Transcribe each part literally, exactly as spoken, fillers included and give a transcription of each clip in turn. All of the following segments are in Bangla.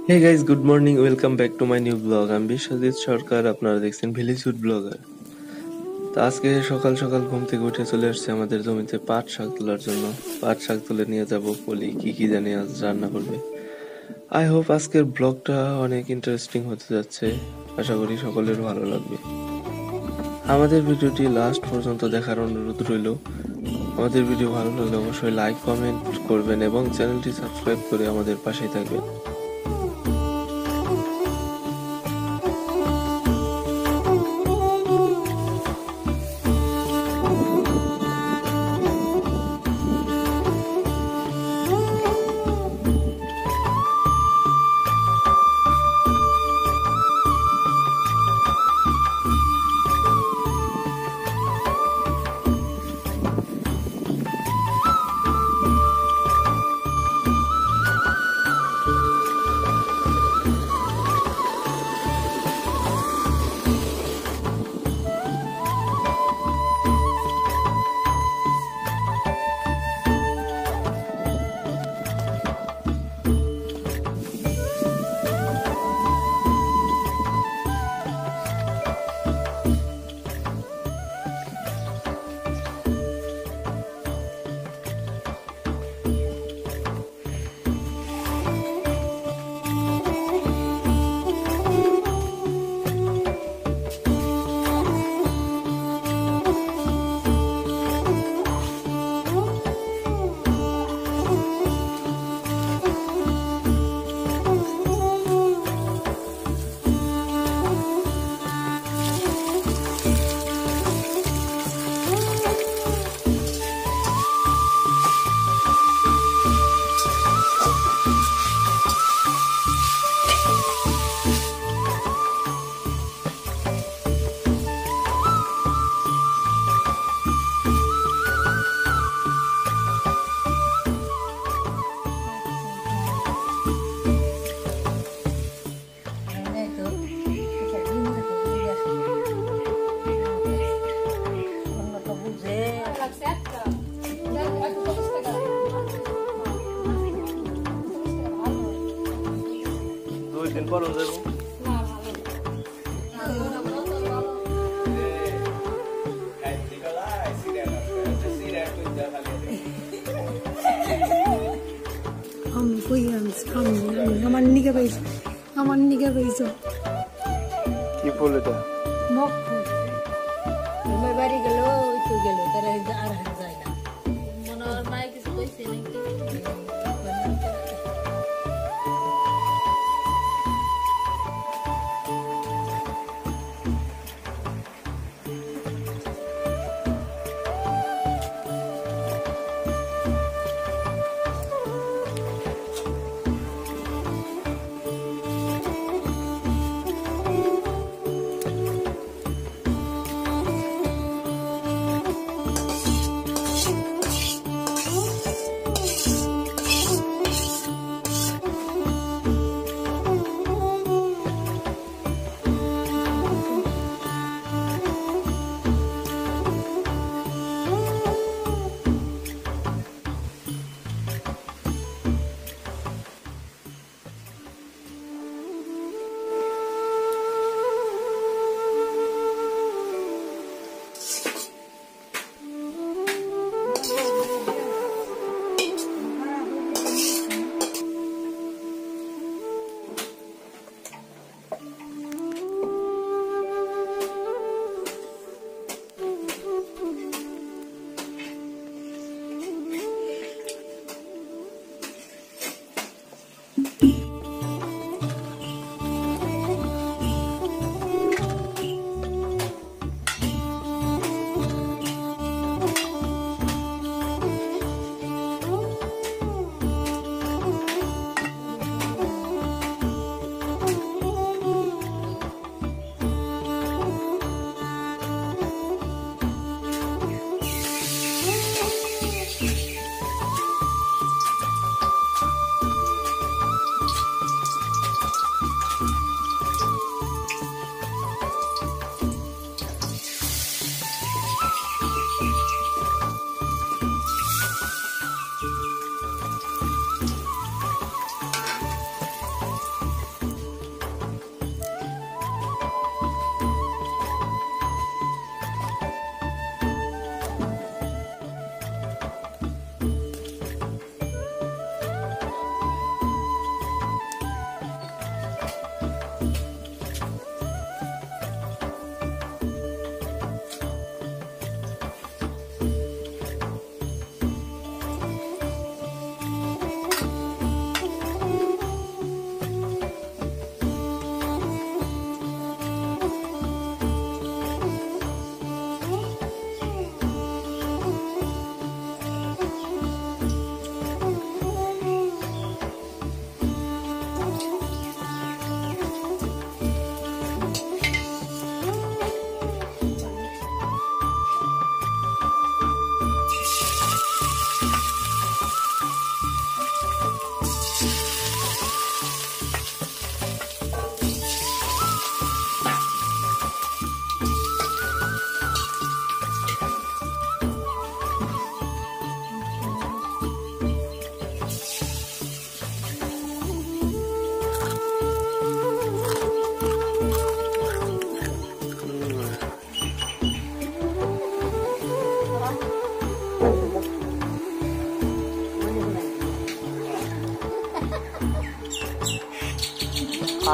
Hey guys, good morning. Welcome back to my new vlog. আমি বিশ্বজিৎ সরকার, আপনারা দেখছেন ভিলেজহুড ব্লগার। তো আজকে সকাল সকাল ঘুম থেকে উঠে চলে আসছে আমাদের জমিতে পাট শাক তোলার জন্য। পাট শাক তুলে নিয়ে যাব পলি কি কি জানি আজ রান্না করবে। আই হোপ আজকের ব্লগটা অনেক ইন্টারেস্টিং হতে যাচ্ছে। আশা করি সকলের ভালো লাগবে। আমাদের ভিডিওটি লাস্ট পর্যন্ত দেখার অনুরোধ রইল। আমাদের ভিডিও ভালো লাগলে অবশ্যই লাইক কমেন্ট করবেন এবং চ্যানেলটি সাবস্ক্রাইব করে আমাদের পাশেই থাকবেন। আমি কই আনছি আমি আমি আমার নিকে পাইছি আমার নিকে পাইছো কি ফুল এটা? মক ফুল আমার বাড়ি গেল ওই তো গেল তারা আর হাত যায় না মনে আর মাই কিছু কইছে নাকি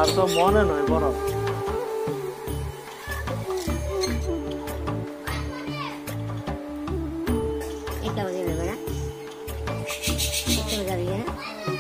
আর তো মনে নয় বড় একটা বাজে যাবে না একটা বাজে যাবে না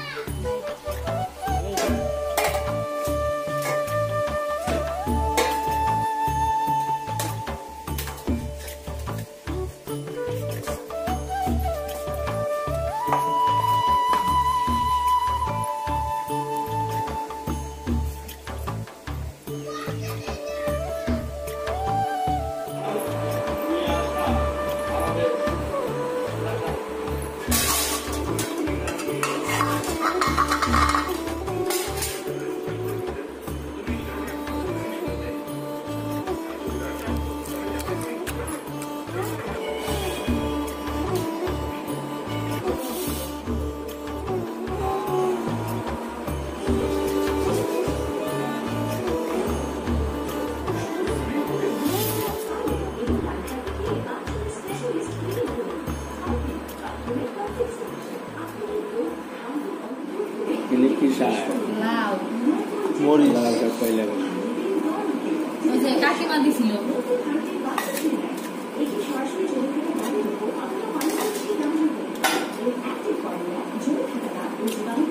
ini kisah লাউ mori lalu kapai lagi ওই যে কাকিমা দিছিল Active